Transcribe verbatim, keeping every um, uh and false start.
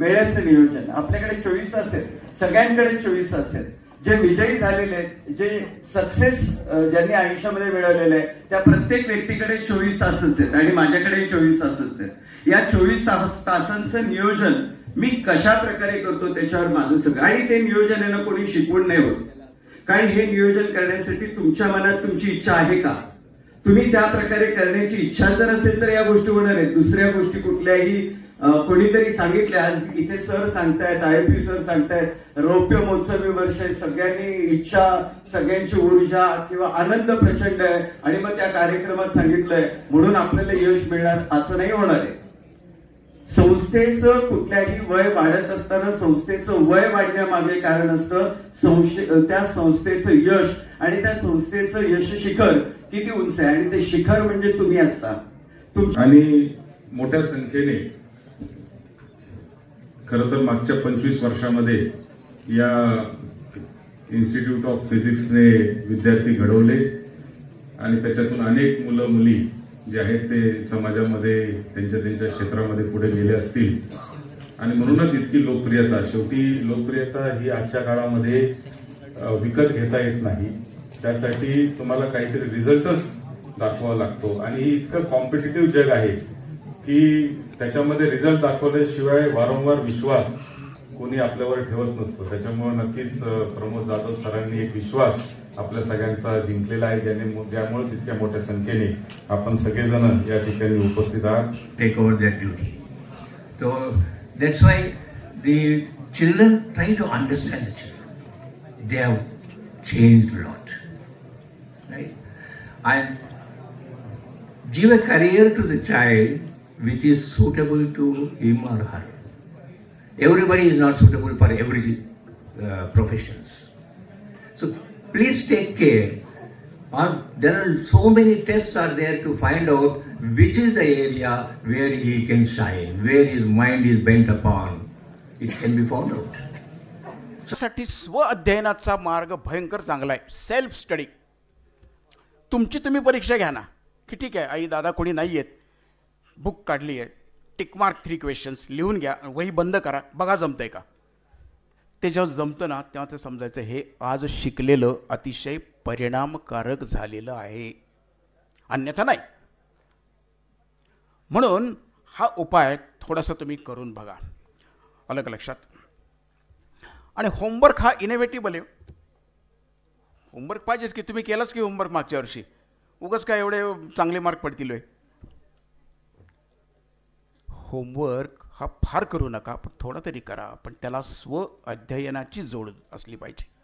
वेळेचं नियोजन. आपल्याकडे चोवीस तास आहेत, सगळ्यांकडे चोवीस तास आहेत. जे विजयी झालेले आहेत, जे सक्सेस ज्यांनी आयुष्यामध्ये मिळवलेले आहे, त्या प्रत्येक व्यक्तीकडे चोवीस तासच आहेत आणि माझ्याकडे चोवीस तासच आहेत. या चोवीस तास तासांचं नियोजन मी कशा प्रकारे करतो त्याच्यावर माझं सगळं. आणि ते नियोजन आहे ना कोणी शिकवून नाही होत. कारण हे नियोजन करण्यासाठी तुमच्या मनात तुमची इच्छा आहे का? तुम्ही त्या प्रकारे करण्याची इच्छा जर असेल तर या गोष्टी होणार आहेत. दुसऱ्या गोष्टी कुठल्याही कोणीतरी सांगितले, आज इथे सर सांगतायत, आय पी सर सांगतायत, रौप्य महोत्सवी वर्ष आहे, सगळ्यांनी इच्छा, सगळ्यांची ऊर्जा किंवा आनंद प्रचंड आहे आणि मग त्या कार्यक्रमात सांगितलंय म्हणून आपल्याला यश मिळणार असं नाही होणार आहे. संस्थेचं कुठल्याही वय वाढत असताना संस्थेचं वय वाढण्यामागे कारण असतं त्या संस्थेचं यश आणि त्या संस्थेचं यश शिखर किती उंच आहे आणि ते शिखर म्हणजे तुम्ही असता. आणि मोठ्या संख्येने खरं तर मागच्या पंचवीस वर्षामध्ये या इन्स्टिट्यूट ऑफ फिजिक्सने विद्यार्थी घडवले आणि त्याच्यातून अनेक मुलं मुली जे आहेत ते समाजामध्ये त्यांच्या त्यांच्या क्षेत्रामध्ये पुढे गेले असतील आणि म्हणूनच इतकी लोकप्रियता. शेवटी लोकप्रियता ही आजच्या काळामध्ये विकत घेता येत नाही. त्यासाठी तुम्हाला काहीतरी रिझल्टच दाखवावा लागतो आणि इतकं कॉम्पिटिटिव्ह जग आहे की त्याच्यामध्ये रिझल्ट दाखवल्याशिवाय वारंवार विश्वास कोणी आपल्यावर ठेवत नसतो. त्याच्यामुळे नक्कीच प्रमोद जाधव सरांनी एक विश्वास आपल्या सगळ्यांचा जिंकलेला आहे, ज्याने ज्यामुळेच इतक्या मोठ्या संख्येने आपण सगळेजण या ठिकाणी उपस्थित आहात. Take over that duty. So that's why the children try to understand the children. They have changed lot, right? And give a career to the child which is suitable to him or her. Everybody is not suitable for every uh, professions. So please take care. Or there are so many tests are there to find out which is the area where he can shine, where his mind is bent upon. It can be found out. साठी स्व अध्ययनाचा मार्ग भयंकर चांगला आहे. Self study. तुमची तुम्ही परीक्षा घ्या ना की ठीक आहे आई दादा कोणी नाही आहेत, बुक काढली आहे, टिक मार्क थ्री क्वेश्चन्स लिहून घ्या, वही बंद करा, बघा जमतंय का. ते जेव्हा जमतं ना तेव्हा ते समजायचं हे आज शिकलेलं अतिशय परिणामकारक झालेलं आहे, अन्यथा नाही. म्हणून हा उपाय थोडासा तुम्ही करून बघा. आलं का लक्षात? आणि होमवर्क हा इनोव्हेटिव्ह आहे. होमवर्क पाहिजेच की. तुम्ही केलाच की होमवर्क मागच्या वर्षी, उगाच काय एवढे चांगले मार्क पडतील होय. होमवर्क हा फार करू नका, पण थोडा तरी करा, पण त्याला स्व अध्ययनाची जोड असली पाहिजे.